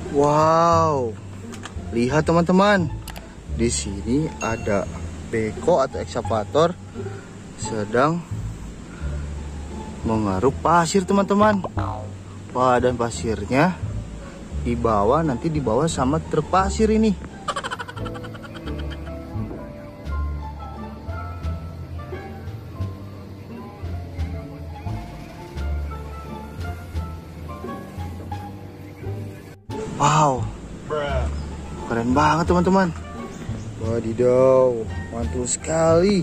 Wow, lihat teman-teman, di sini ada beko atau ekskavator sedang mengaruk pasir teman-teman. Wah, dan pasirnya nanti dibawa sama truk pasir ini. Wow, keren banget teman-teman. Wadidaw, mantul sekali.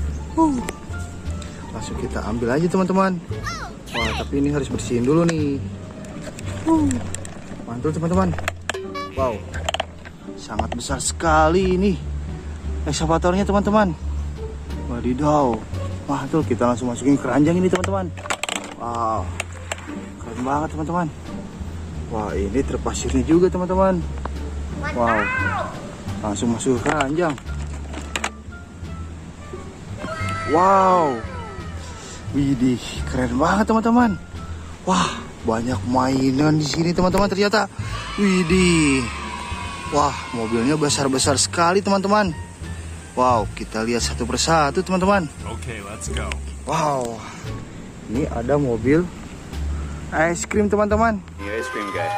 Langsung kita ambil aja teman-teman. Wah, tapi ini harus bersihin dulu nih. Mantul teman-teman. Wow, sangat besar sekali ini ekskavatornya teman-teman. Wadidaw, mantul. Kita langsung masukin keranjang ini teman-teman. Wow, keren banget teman-teman. Wah, ini truk pasirnya juga teman-teman. Wow, langsung masuk ke keranjang. Wow, widih, keren banget teman-teman. Wah, banyak mainan di sini teman-teman ternyata. Widih, wah, mobilnya besar-besar sekali teman-teman. Wow, kita lihat satu persatu teman-teman. Oke, let's go. Wow, ini ada mobil es krim teman-teman. Ini ice cream guy.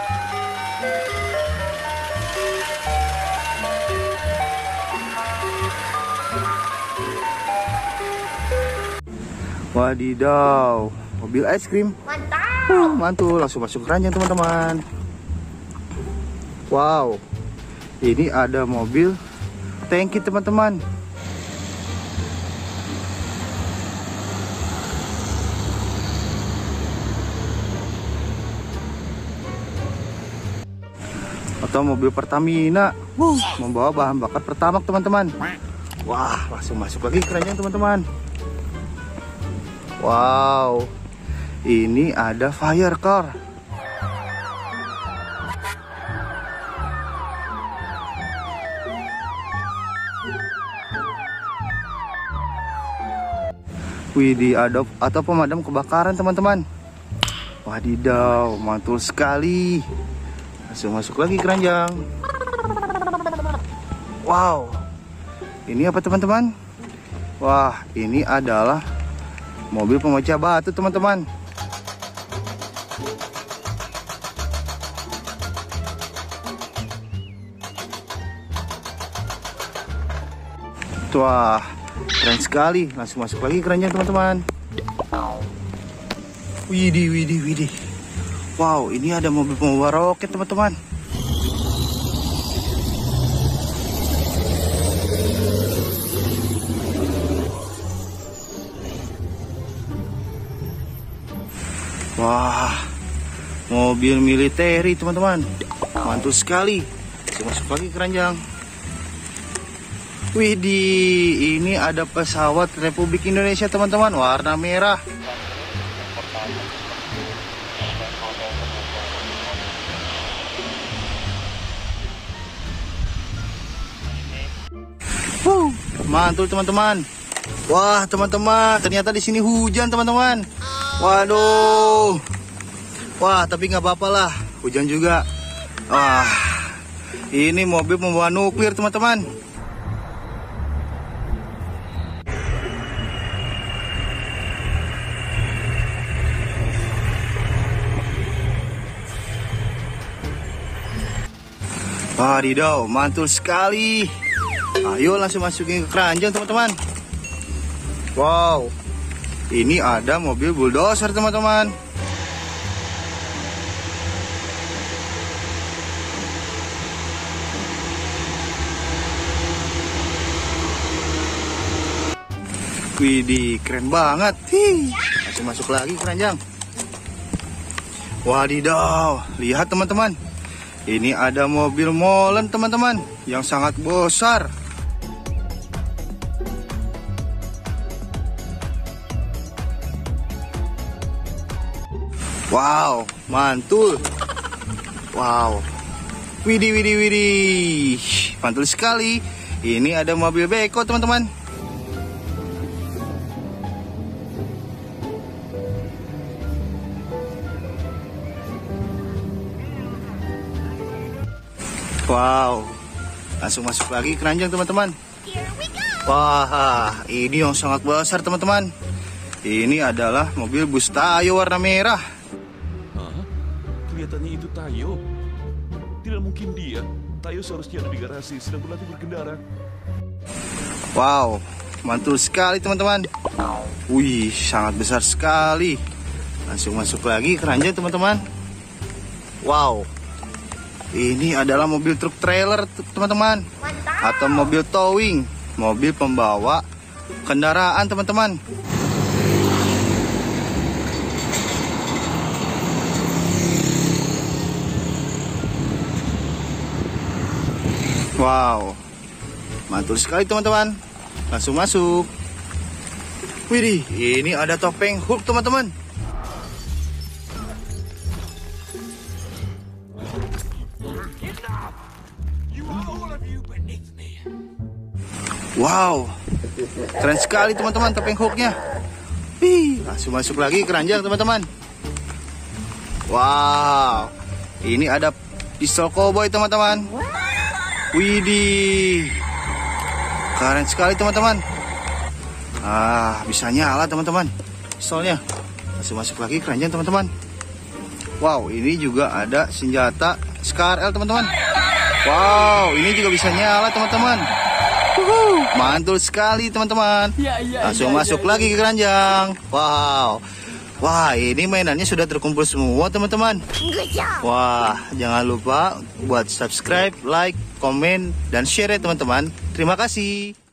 Wadidaw, mobil es krim. Mantap. Mantul, langsung masuk keranjang teman-teman. Wow, ini ada mobil tangki teman-teman. Atau mobil Pertamina membawa bahan bakar Pertamax teman-teman. Wah, langsung masuk lagi keranjang teman-teman. Wow, ini ada fire car. Widih, ada atau pemadam kebakaran teman-teman. Wadidaw, mantul sekali. Langsung masuk lagi keranjang. Wow, ini apa teman-teman? Wah, ini adalah mobil pemecah batu teman-teman. Wah, keren sekali. Langsung masuk lagi keranjang teman-teman. Widih, widih, widih. Wow, ini ada mobil pembawa roket teman-teman. Wah, mobil militeri teman-teman. Mantul sekali. Masuk lagi keranjang. Widih, ini ada pesawat Republik Indonesia teman-teman, warna merah. Mantul teman-teman. Wah, teman-teman, ternyata di sini hujan teman-teman. Waduh. Wah, tapi nggak apa-apa lah, hujan juga. Wah, ini mobil membawa nuklir teman-teman. Wadidaw, mantul sekali. Ayo langsung masukin ke keranjang teman-teman. Wow, ini ada mobil bulldozer teman-teman. Widih, keren banget. Langsung masuk lagi keranjang. Wadidaw, lihat teman-teman. Ini ada mobil molen teman-teman yang sangat besar. Wow, mantul. Wow, widih, widih, widih, mantul sekali. Ini ada mobil beko teman-teman. Wow, langsung masuk lagi keranjang teman-teman. Wah, ini yang sangat besar teman-teman. Ini adalah mobil bus Tayo warna merah. Hah? Kelihatannya itu Tayo. Tidak mungkin dia. Tayo seharusnya ada di garasi sedang berlatih berkendara. Wow, mantul sekali teman-teman. Wih, sangat besar sekali. Langsung masuk lagi keranjang teman-teman. Wow, ini adalah mobil truk trailer teman-teman, atau mobil towing, mobil pembawa kendaraan teman-teman. Wow, mantul sekali teman-teman. Langsung masuk. Widih, ini ada topeng Hulk teman-teman. Wow, keren sekali teman-teman topeng Hulknya. Langsung masuk lagi keranjang teman-teman. Wow, ini ada pistol cowboy teman-teman. Widih, keren sekali teman-teman. Bisa nyala teman-teman pistolnya. Langsung masuk lagi keranjang teman-teman. Wow, ini juga ada senjata SKRL teman-teman. Wow, ini juga bisa nyala teman-teman. Mantul sekali teman-teman. Langsung masuk lagi ke keranjang. Wow. Wah, ini mainannya sudah terkumpul semua teman-teman. Wah, jangan lupa buat subscribe, like, komen, dan share ya teman-teman. Terima kasih.